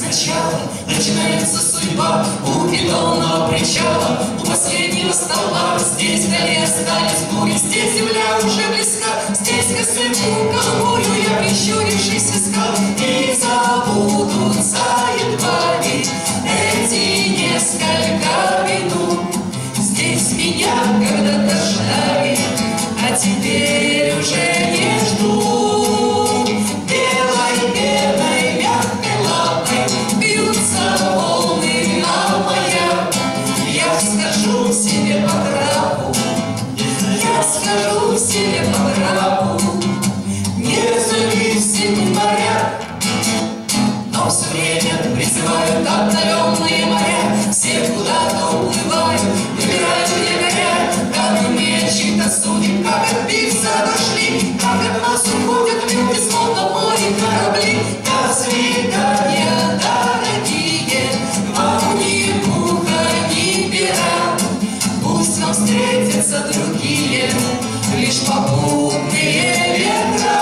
начала начинается судьба. У бетонного причала, у последнего столба. Здесь вдали остались бури, здесь земля уже близка. Здесь косынку голубую я, прищурившись, искал. И забудутся едва ли эти несколько минут. Здесь меня когда-то ждали, а теперь уже не ждут. Белой, белой, мягкой лапой бьются волны на маяк. Я скажу себе по трапу, я скажу себе по трапу, независимый моряк. Но все время призывают отдаленные моря, все куда-то уплывают, выбирают якоря. Как умеет чьи-то судеб, как отбиться дошли, как от нас уходят люди, словно море корабли. До свидания, дорогие, вам ни пуха, ни пера. Пусть вам встретятся другие, лишь попутные ветра.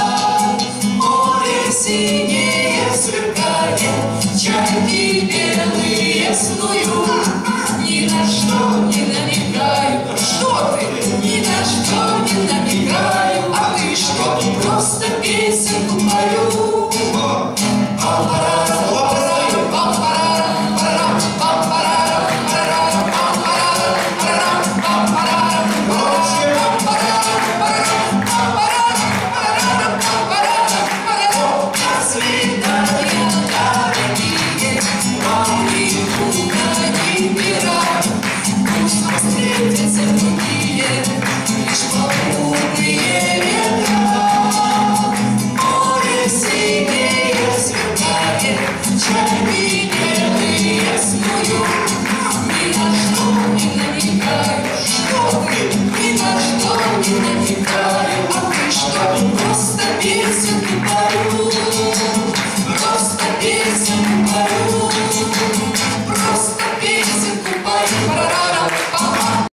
Море синее сверкает, чайки белые снуют. Ни на что не намекаю, что ты, ни на что не намекаю. А ты что, просто песенку пою? Ни на что не намекаю.